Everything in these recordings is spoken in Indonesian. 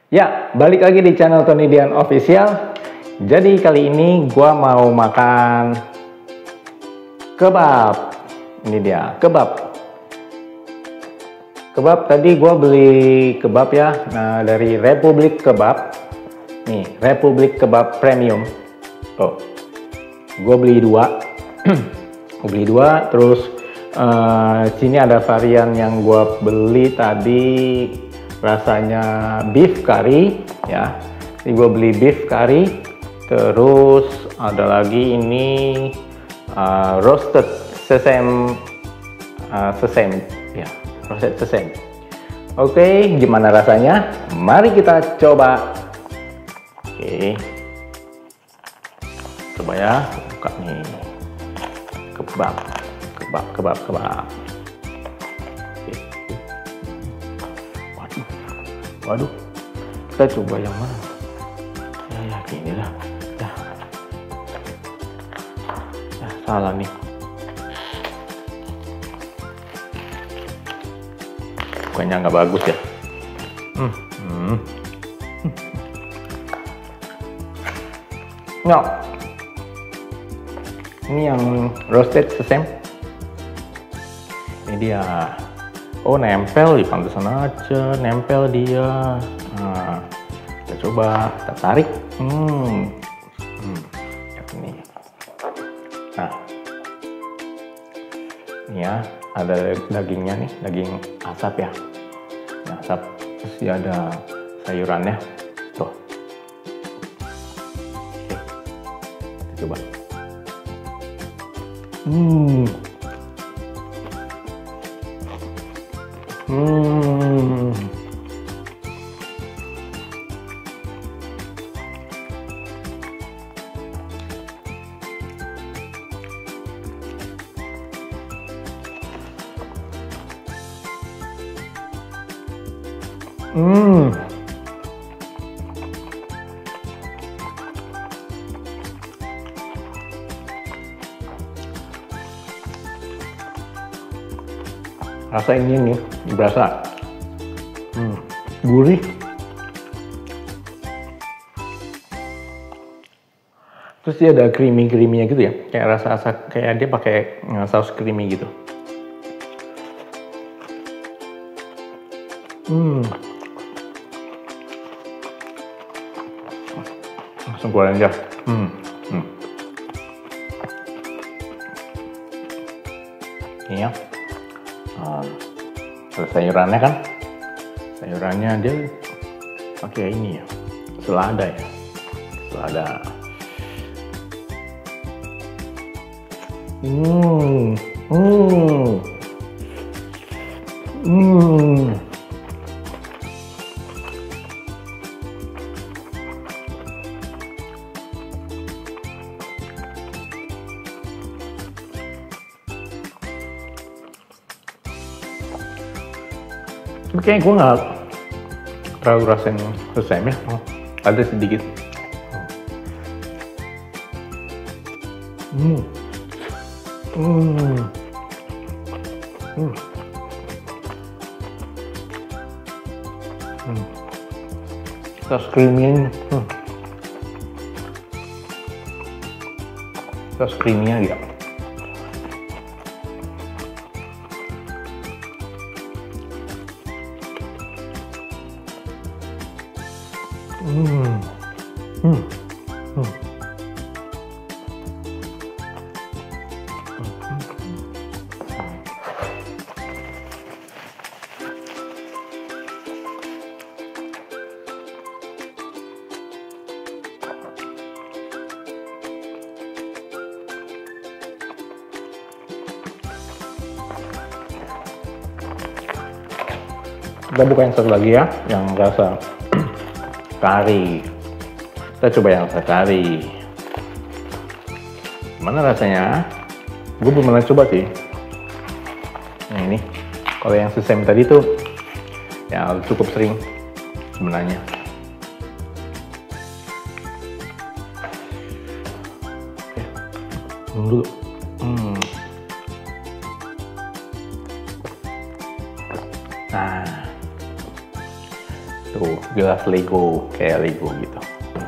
Ya, balik lagi di channel Tony Dian Official. Jadi kali ini gua mau makan kebab. Ini dia, kebab. Kebab tadi gua beli kebab ya. Nah, dari Republik Kebab. Nih, Republik Kebab Premium. Oh. Gua beli dua. Gua beli dua, terus sini ada varian yang gua beli tadi, rasanya beef curry ya. Jadi gue beli beef curry, terus ada lagi ini roasted sesame, ya, roasted sesame. Oke, gimana rasanya? Mari kita coba. Oke, coba ya, buka nih kebab. Waduh, kita coba yang mana? Ya gini lah. Ya, salah nih. Bukannya nggak bagus ya? No. Ini yang roasted sesame. Ini dia. Oh, nempel, di pantesan aja nempel dia. Nah, kita coba, kita tarik. Ini. Nah, ini ya, ada dagingnya nih, daging asap ya. Ini asap, terus dia ada sayurannya. Tuh. Oke, kita coba. Rasa ini nih berasa gurih, terus dia ada creamy-creamy-nya gitu ya, kayak rasa kayak dia pakai saus creamy gitu. Langsung keluarin aja. Ini ya. Terus sayurannya kan, sayurannya dia pakai ini ya, selada ya, selada. Tapi kayaknya gue nggak terlalu rasain sesame ya, ada sedikit. Saus creamy, saus creamy-nya ya. Kita buka yang satu lagi ya, yang rasa kari. Kita coba yang rasa kari. Gimana rasanya? Gue belum pernah coba sih. Nah, ini, kalau yang sesame tadi tuh, ya cukup sering sebenarnya. Oke, dulu. Nah, tuh gelas Lego, kayak Lego gitu.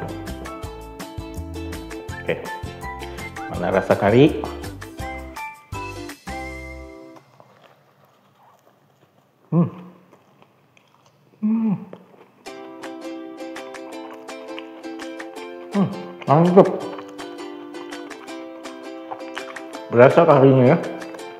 Oke, mana rasa kari? Mantap. Berasa karinya ya.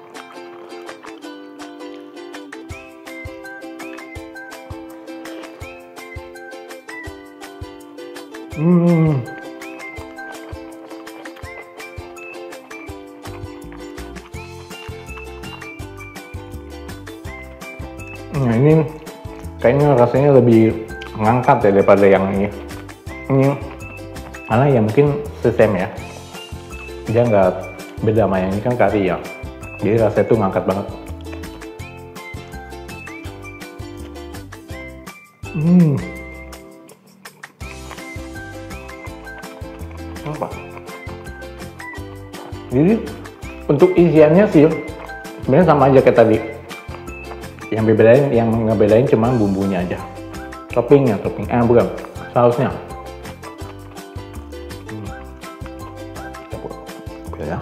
Nah ini kayaknya rasanya lebih ngangkat ya daripada yang ini. Ini karena ya mungkin sesame ya, dia nggak beda sama yang ini kan kari ya, jadi rasanya tuh ngangkat banget. Apa? Jadi untuk isiannya sih sebenarnya sama aja kayak tadi. Yang ngebedain cuma bumbunya aja. Topping, bukan, sausnya. Oke ya.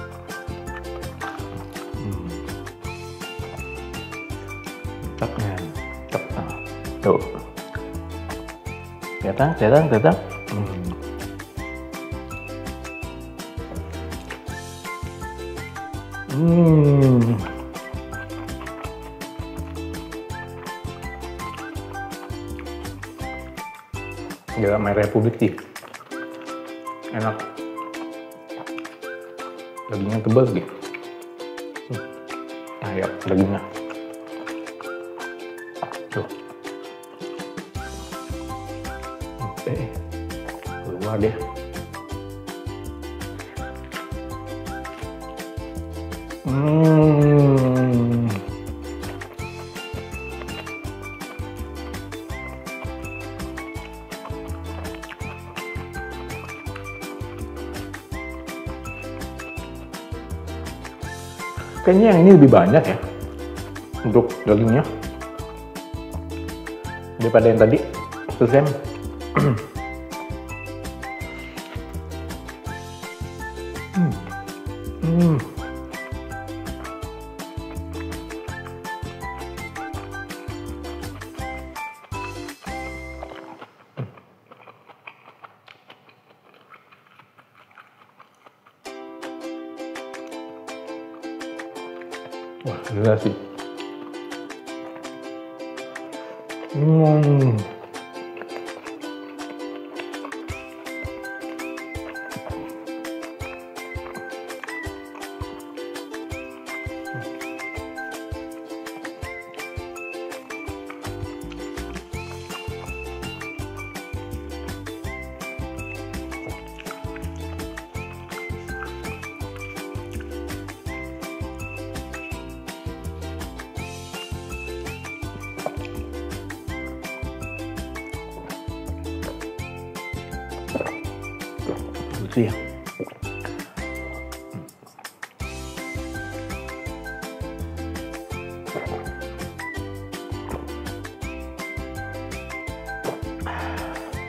Mantap. Tuh. Kelihatan. Gila, My Republic sih enak, dagingnya tebal gitu. Ayo dagingnya tuh, keluar deh. Kayaknya yang ini lebih banyak ya untuk dagingnya daripada yang tadi sesame. Wah, gila sih. Lucu ya.